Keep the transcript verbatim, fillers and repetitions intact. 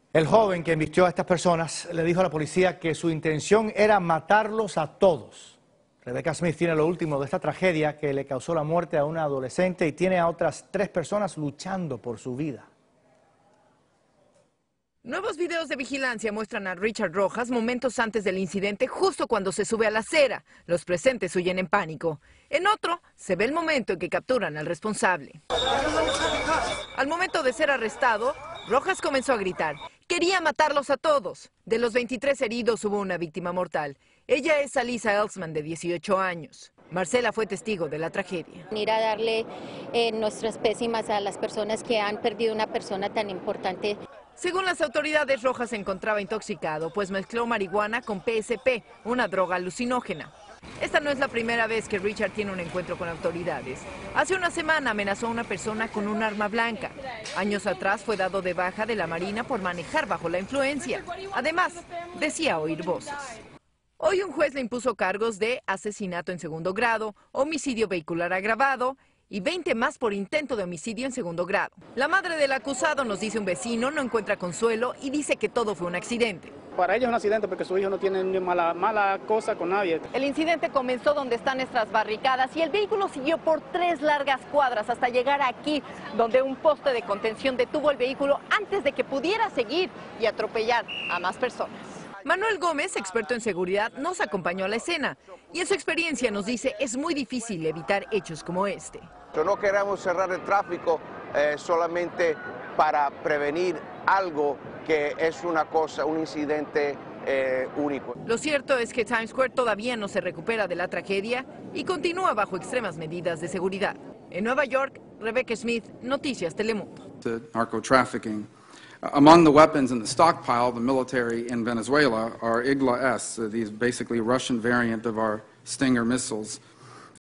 El joven que embistió a estas personas le dijo a la policía que su intención era matarlos a todos. Rebecca Smith tiene lo último de esta tragedia que le causó la muerte a una adolescente y tiene a otras tres personas luchando por su vida. Nuevos videos de vigilancia muestran a Richard Rojas momentos antes del incidente, justo cuando se sube a la acera. Los presentes huyen en pánico. En otro, se ve el momento en que capturan al responsable. Al momento de ser arrestado, Rojas comenzó a gritar. Quería matarlos a todos. De los veintitrés heridos hubo una víctima mortal. Ella es Alisa Ellsman, de dieciocho años. Marcela fue testigo de la tragedia. Ir a darle eh, nuestras pésimas a las personas que han perdido una persona tan importante. Según las autoridades, Rojas se encontraba intoxicado, pues mezcló marihuana con P S P, una droga alucinógena. Esta no es la primera vez que Richard tiene un encuentro con autoridades. Hace una semana amenazó a una persona con un arma blanca. Años atrás fue dado de baja de la Marina por manejar bajo la influencia. Además, decía oír voces. Hoy un juez le impuso cargos de asesinato en segundo grado, homicidio vehicular agravado y veinte más por intento de homicidio en segundo grado. La madre del acusado, nos dice un vecino, no encuentra consuelo y dice que todo fue un accidente. Para ella es un accidente porque su hijo no tiene ni mala, mala cosa con nadie. El incidente comenzó donde están nuestras barricadas y el vehículo siguió por tres largas cuadras hasta llegar aquí, donde un poste de contención detuvo el vehículo antes de que pudiera seguir y atropellar a más personas. Manuel Gómez, experto en seguridad, nos acompañó a la escena y en su experiencia nos dice es muy difícil evitar hechos como este. No queremos cerrar el tráfico eh, solamente para prevenir algo que es una cosa, un incidente eh, único. Lo cierto es que Times Square todavía no se recupera de la tragedia y continúa bajo extremas medidas de seguridad. En Nueva York, Rebecca Smith, Noticias Telemundo. The narco-trafficking. Among the weapons in the stockpile, the military in Venezuela are I G L A S, uh, these basically Russian variant of our Stinger missiles.